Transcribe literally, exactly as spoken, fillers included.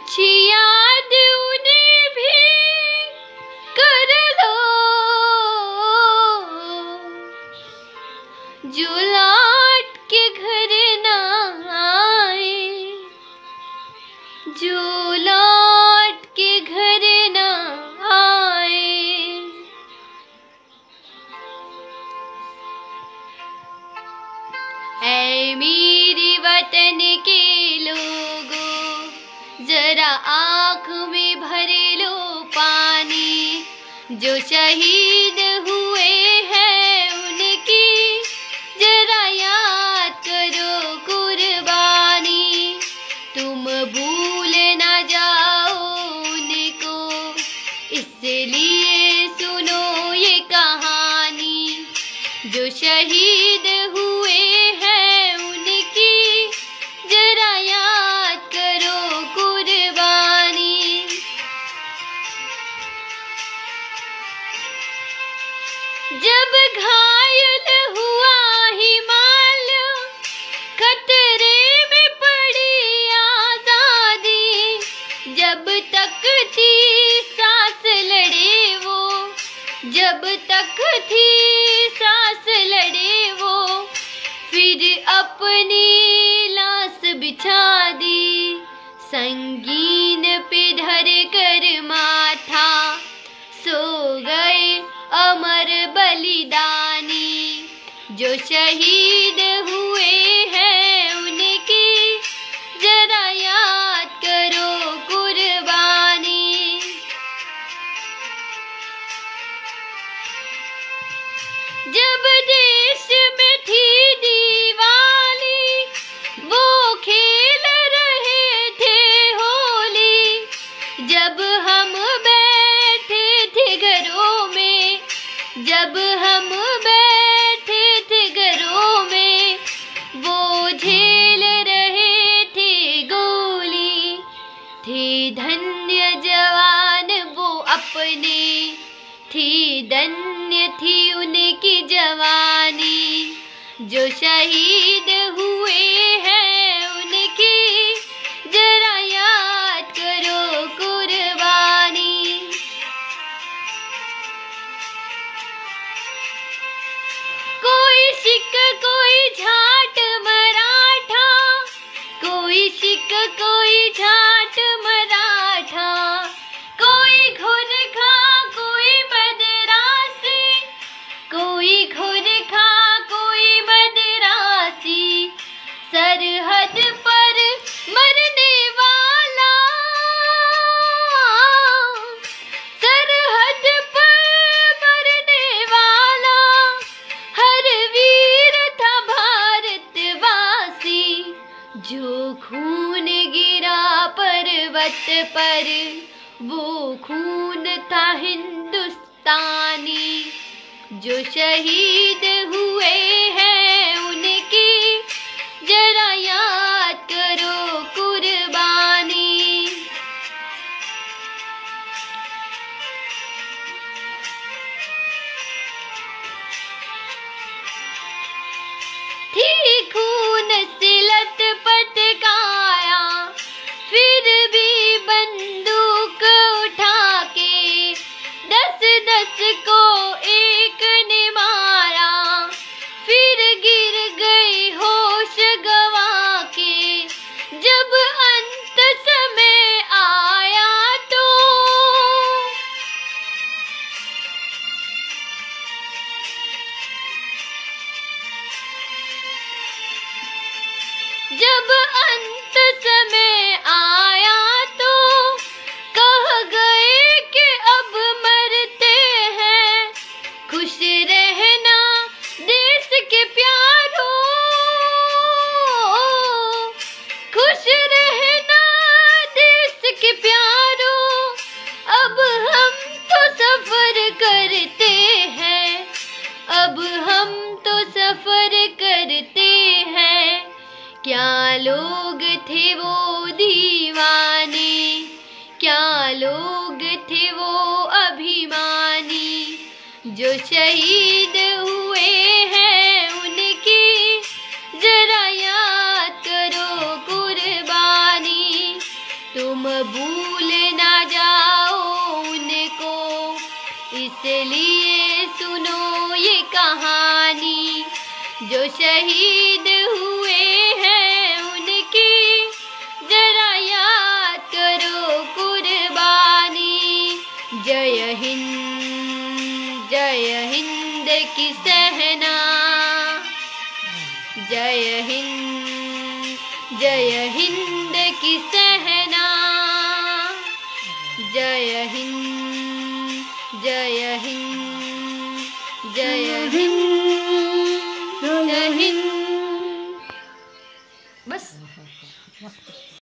कुछ याद उन्हें भी कर लो जो लौट के घर ना आए, जो लौट के घर ना आए। ऐ मेरे वतन के लोगों, जरा आँख में भर लो पानी। जो शहीद हुए हैं उनकी जरा याद करो कुर्बानी। तुम भूल ना जाओ उनको, इसलिए सुनो ये कहानी। जो शहीद हुए हैं उनकी जरा याद करो कुर्बानी। जब घायल हुआ हिमालय, खतरे में पड़ी आजादी। जब तक थी सांस लड़े वो, जब तक थी सांस लड़े वो, फिर अपनी लाश बिछा दी। संगीन पे धर कर माथा सो गए अमर बलिदानी। जो शहीद हुए हैं उनकी जरा याद करो कुर्बानी। जब देश में थी दिवाली, वो खेल रहे थे होली। जब हम बैठे थे घरों में, जब हम बैठे थे घरों में, वो झेल रहे थे गोली। थे धन्य जवान वो अपने, थी धन्य थी उनकी जवानी। जो शहीद हुए हैं उनकी जरा याद करो कुर्बानी। कोई सिख कोई जाट मराठा, कोई सिख कोई जाट मराठा। कोई गोरखा कोई मद्रासी, कोई गोरखा कोई मद्रासी। सरहद पर मरने वाला, सरहद पर मरने वाला, हर वीर था भारतवासी। जो खून गिरा पर्वत पर, वो खून था हिंदुस्तानी। जो शहीद हुए हैं उनकी जरा याद करो कुर्बानी। थी खून से लथपथ काया, फिर भी बंदूक उठा के दस दस को एक ने मारा। फिर गिर गई होश गवा के, जब अंत समय आया तो जब अंत समय आया तो कह गए कि अब मरते हैं। खुश रहना देश के प्यारों, खुश रहना देश के प्यारों। अब हम तो सफर करते हैं, अब हम तो सफर करते हैं। क्या लोग थे वो दीवाने, क्या लोग थे वो अभिमानी। जो शहीद हुए हैं उनकी जरा याद करो कुर्बानी। तुम भूल ना जाओ उनको, इसलिए सुनो ये कहानी। जो शहीद हुए हैं उनकी जरा याद करो कुर्बानी। जय हिंद जय हिंद की सहना, जय हिंद जय हिंद की सहना, जय हिंद जय हिंद जय हिंद।